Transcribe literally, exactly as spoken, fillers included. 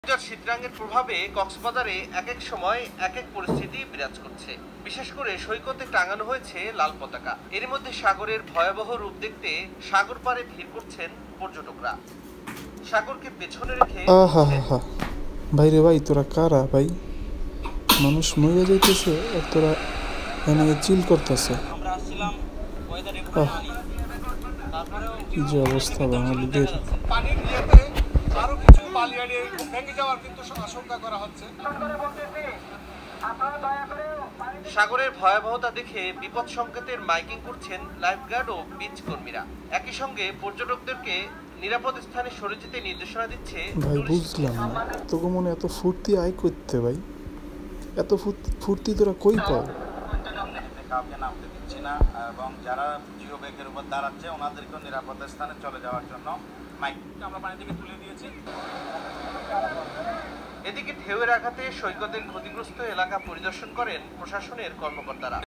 শীতরাঙের প্রভাবে কক্সবাজারে এক এক সময় এক এক পরিস্থিতি বিরাজ করছে। বিশেষ করে সৈকতে টাঙানো হয়েছে লাল পতাকা। এর মধ্যে সাগরের ভয়াবহ রূপ দেখতে সাগর পাড়ে ভিড় করছেন পর্যটকরা। সাগরকে পেছনে রেখে ভাই রে ভাই, তোরা কারা ভাই? মানুষ মরে যাইতেছে আর তোরা এখানে চিল করতেছে। কি যে অবস্থা বাঙালিদের। সাগরের ভয়াবহতা দেখে বিপদ সংকেতের মাইকিং করছেন লাইফগার্ড ও বিচ কর্মীরা। একই সঙ্গে পর্যটকদেরকে নিরাপদ স্থানে সরে যেতে নির্দেশনা দিচ্ছে। ভাই বুঝলাম না, তোকে মনে এত ফুর্তি আয় করতে ভাই, এত ফুর্তি তোরা কই পাও? কাউকে নামতে দিচ্ছি না এবং যারা জিও ব্যাগের উপর দাঁড়াচ্ছে ওনাদেরকেও নিরাপদ স্থানে চলে যাওয়ার জন্য মাইকটা আমরা পানি থেকে তুলে দিয়েছি। এদিকে ঢেউয়ের আঘাতে সৈকতের ক্ষতিগ্রস্ত এলাকা পরিদর্শন করেন প্রশাসনের কর্মকর্তারা।